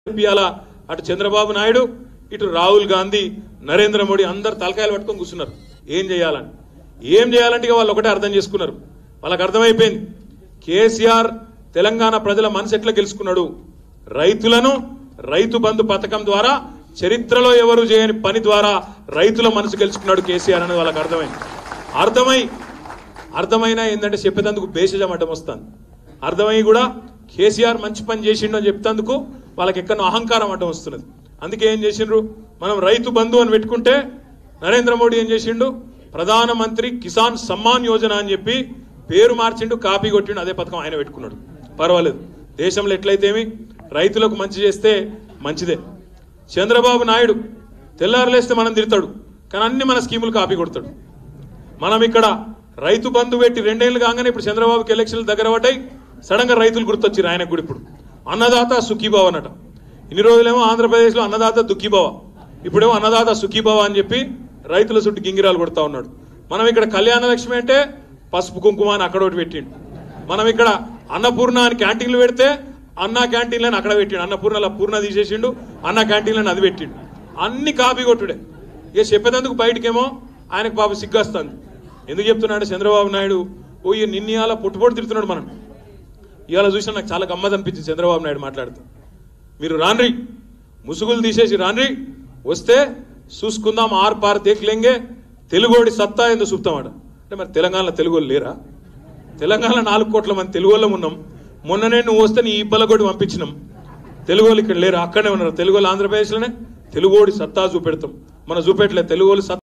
ఇవాళ అటు చంద్రబాబు నాయుడు ఇటు రాహుల్ గాంధీ నరేంద్ర మోడీ అందరు తలకాయలు పట్టుకొని కూర్చున్నారు. ఏం చేయాలంటే వాళ్ళు ఒకటే అర్థం చేసుకున్నారు. వాళ్ళకి అర్థమైపోయింది కేసీఆర్ తెలంగాణ ప్రజల మనసు ఎట్లా గెలుచుకున్నాడు. రైతులను రైతు బంధు పథకం ద్వారా చరిత్రలో ఎవరు చేయని పని ద్వారా రైతుల మనసు గెలుచుకున్నాడు కేసీఆర్ అనేది వాళ్ళకి అర్థమైనా ఏంటంటే చెప్పేందుకు బేసిజం అడ్డం వస్తుంది. అర్థమై కూడా కేసీఆర్ మంచి పని చేసిండు అని చెప్తేందుకు వాళ్ళకి ఎక్కడో అహంకారం అడ్డం వస్తున్నది. అందుకే ఏం చేసిండ్రు, మనం రైతు బంధు అని పెట్టుకుంటే నరేంద్ర మోడీ ఏం చేసిండు, ప్రధానమంత్రి కిసాన్ సమ్మాన్ యోజన అని చెప్పి పేరు మార్చిండు, కాపీ కొట్టిండు. అదే పథకం ఆయన పెట్టుకున్నాడు. పర్వాలేదు, దేశంలో ఎట్లయితేమి రైతులకు మంచి చేస్తే మంచిదే. చంద్రబాబు నాయుడు తెల్లారులేస్తే మనం తిడతాడు, కానీ అన్ని మన స్కీములు కాపీ కొడతాడు. మనం ఇక్కడ రైతు బంధు పెట్టి 2 ఏళ్ళు కాగానే ఇప్పుడు చంద్రబాబుకి ఎలక్షన్లు దగ్గర పడ్డాయి. సడన్ గా రైతులు గుర్తొచ్చారు ఆయనకు కూడా. ఇప్పుడు అన్నదాత సుఖీభావ అన్నట. ఇన్ని రోజులేమో ఆంధ్రప్రదేశ్లో అన్నదాత దుఃఖీభావ, ఇప్పుడేమో అన్నదాత సుఖీభావ అని చెప్పి రైతుల చుట్టూ గింగిరాలు కొడతా ఉన్నాడు. మనం ఇక్కడ కళ్యాణ లక్ష్మి అంటే పసుపు కుంకుమ అని అక్కడ ఒకటి పెట్టిండు. మనం ఇక్కడ అన్నపూర్ణ అని క్యాంటీన్లు పెడితే అన్న క్యాంటీన్లని అక్కడ పెట్టిండు. అన్నపూర్ణల పూర్ణ తీసేసిండు, అన్న క్యాంటీన్లని అది పెట్టిండు. అన్ని కాపీ కొట్టుడే. ఇక చెప్పేందుకు బయటకేమో ఆయనకు పాప సిగ్గొస్తుంది. ఎందుకు చెప్తున్నాడు చంద్రబాబు నాయుడు, నిన్న ఇవాళ పొట్టుపోటు తిడుతున్నాడు. మనం ఇవాళ చూసినా నాకు చాలా గమ్మత్ అనిపించింది చంద్రబాబు నాయుడు మాట్లాడుతూ. మీరు రాన్రి, ముసుగులు తీసేసి రాన్రి, వస్తే చూసుకుందాం, ఆర్ పార్ దేఖ్లేంగే, తెలుగోడి సత్తా ఎందుకు చూపుతామాట. అంటే మరి తెలంగాణలో తెలుగోళ్ళు లేరా? తెలంగాణలో 4 కోట్ల మంది తెలుగోళ్ళం ఉన్నాం. మొన్ననే నువ్వు వస్తే నీ ఇబ్బలగొడి పంపించినాం. తెలుగోళ్ళు ఇక్కడ లేరా? అక్కడనే ఉన్నారు తెలుగోళ్ళు. ఆంధ్రప్రదేశ్లోనే తెలుగోడి సత్తా చూపెడతాం. మనం చూపెట్టలేదు తెలుగోళ్ళు సత్తా.